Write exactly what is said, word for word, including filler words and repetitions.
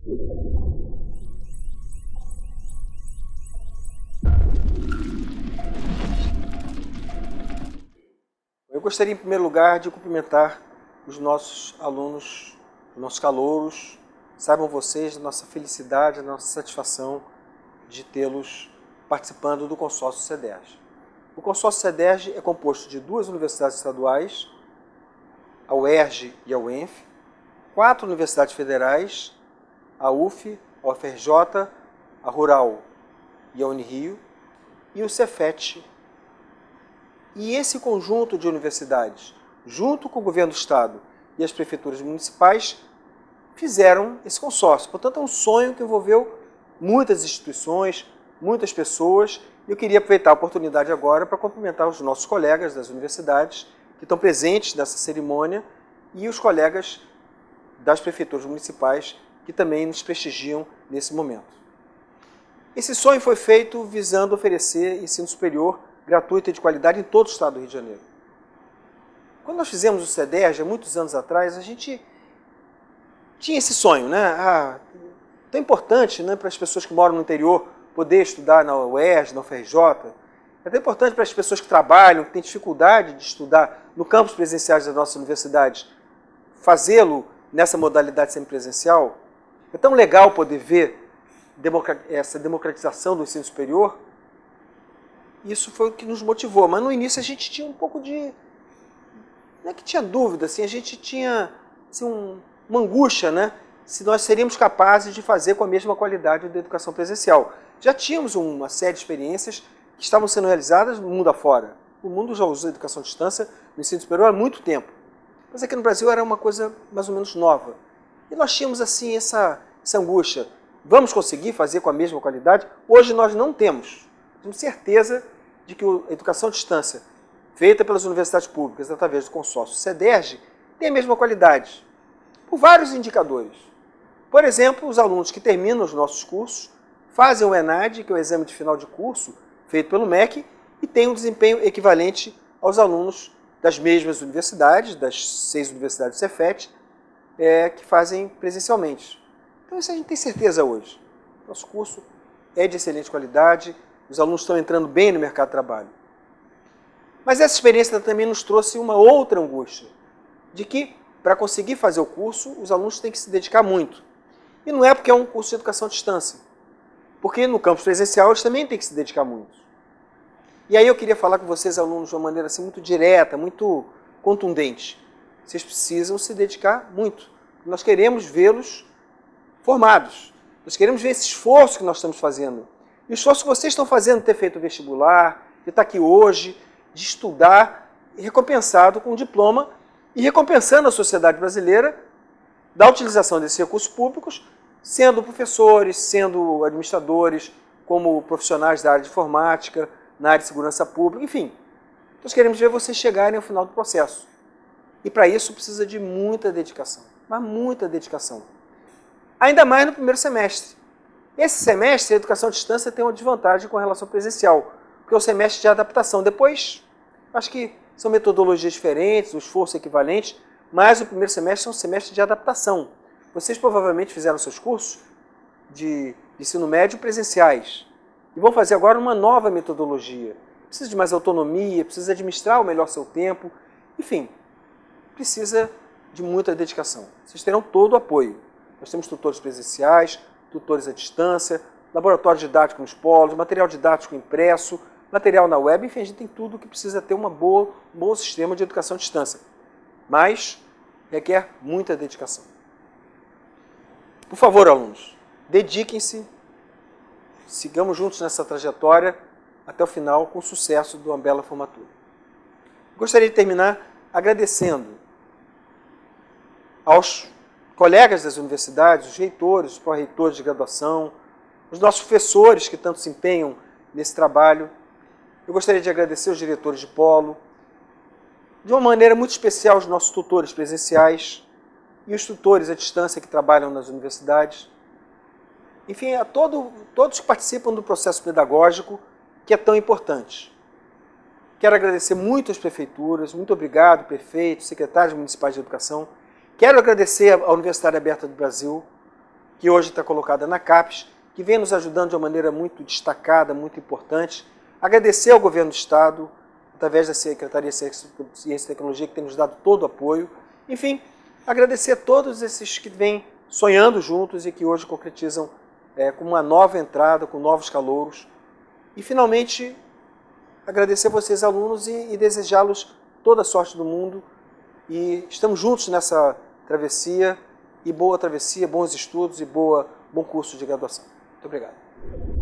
Eu gostaria, em primeiro lugar, de cumprimentar os nossos alunos, os nossos calouros. Saibam vocês da nossa felicidade, da nossa satisfação de tê-los participando do consórcio CEDERJ. O consórcio CEDERJ é composto de duas universidades estaduais, a U E R J e a U E N F, quatro universidades federais, a U F, a U F R J, a Rural e a Unirio, e o Cefet. E esse conjunto de universidades, junto com o governo do Estado e as prefeituras municipais, fizeram esse consórcio. Portanto, é um sonho que envolveu muitas instituições, muitas pessoas. E eu queria aproveitar a oportunidade agora para cumprimentar os nossos colegas das universidades que estão presentes nessa cerimônia e os colegas das prefeituras municipais que também nos prestigiam nesse momento. Esse sonho foi feito visando oferecer ensino superior gratuito e de qualidade em todo o estado do Rio de Janeiro. Quando nós fizemos o CEDERJ, há muitos anos atrás, a gente tinha esse sonho, né? Ah, tão importante, né, para as pessoas que moram no interior poder estudar na U E R J, na U F R J. É tão importante para as pessoas que trabalham, que têm dificuldade de estudar no campus presenciais das nossas universidades, fazê-lo nessa modalidade semipresencial. É tão legal poder ver essa democratização do ensino superior. Isso foi o que nos motivou, mas no início a gente tinha um pouco de... Não é que tinha dúvida, assim, a gente tinha assim, um, uma angústia, né? Se nós seríamos capazes de fazer com a mesma qualidade da educação presencial. Já tínhamos uma série de experiências que estavam sendo realizadas no mundo afora. O mundo já usou a educação à distância no ensino superior há muito tempo. Mas aqui no Brasil era uma coisa mais ou menos nova. E nós tínhamos assim essa, essa angústia. Vamos conseguir fazer com a mesma qualidade? Hoje nós não temos. Temos certeza de que a educação à distância, feita pelas universidades públicas através do consórcio CEDERJ, tem a mesma qualidade, por vários indicadores. Por exemplo, os alunos que terminam os nossos cursos fazem o ENAD, que é o exame de final de curso, feito pelo M E C, e têm um desempenho equivalente aos alunos das mesmas universidades, das seis universidades do Cefet, é, que fazem presencialmente. Então isso a gente tem certeza hoje. Nosso curso é de excelente qualidade, os alunos estão entrando bem no mercado de trabalho. Mas essa experiência também nos trouxe uma outra angústia, de que, para conseguir fazer o curso, os alunos têm que se dedicar muito. E não é porque é um curso de educação à distância, porque no campus presencial eles também têm que se dedicar muito. E aí eu queria falar com vocês, alunos, de uma maneira assim, muito direta, muito contundente. Vocês precisam se dedicar muito. Nós queremos vê-los formados. Nós queremos ver esse esforço que nós estamos fazendo. E o esforço que vocês estão fazendo de ter feito o vestibular, de estar aqui hoje, de estudar, e recompensado com um diploma, e recompensando a sociedade brasileira da utilização desses recursos públicos, sendo professores, sendo administradores, como profissionais da área de informática, na área de segurança pública, enfim. Nós queremos ver vocês chegarem ao final do processo. E para isso precisa de muita dedicação, mas muita dedicação. Ainda mais no primeiro semestre. Esse semestre, a educação à distância tem uma desvantagem com relação ao presencial, porque é o semestre de adaptação. Depois, acho que são metodologias diferentes, o esforço é equivalente, mas o primeiro semestre é um semestre de adaptação. Vocês provavelmente fizeram seus cursos de ensino médio presenciais e vão fazer agora uma nova metodologia. Precisa de mais autonomia, precisa administrar melhor seu tempo, enfim, precisa de muita dedicação. Vocês terão todo o apoio. Nós temos tutores presenciais, tutores à distância, laboratório didático nos polos, material didático impresso, material na web, enfim, a gente tem tudo o que precisa ter uma boa, um bom sistema de educação à distância. Mas requer muita dedicação. Por favor, alunos, dediquem-se, sigamos juntos nessa trajetória até o final com o sucesso de uma bela formatura. Gostaria de terminar agradecendo aos colegas das universidades, os reitores, os pró-reitores de graduação, os nossos professores que tanto se empenham nesse trabalho. Eu gostaria de agradecer os diretores de polo, de uma maneira muito especial os nossos tutores presenciais e os tutores à distância que trabalham nas universidades. Enfim, a todo, todos que participam do processo pedagógico que é tão importante. Quero agradecer muito às prefeituras, muito obrigado, prefeitos, secretários municipais de educação. Quero agradecer à Universidade Aberta do Brasil, que hoje está colocada na CAPES, que vem nos ajudando de uma maneira muito destacada, muito importante. Agradecer ao Governo do Estado, através da Secretaria de Ciência e Tecnologia, que tem nos dado todo o apoio. Enfim, agradecer a todos esses que vêm sonhando juntos e que hoje concretizam é, com uma nova entrada, com novos calouros. E, finalmente, agradecer a vocês, alunos, e, e desejá-los toda a sorte do mundo. E estamos juntos nessa travessia, e boa travessia, bons estudos e boa, bom curso de graduação. Muito obrigado.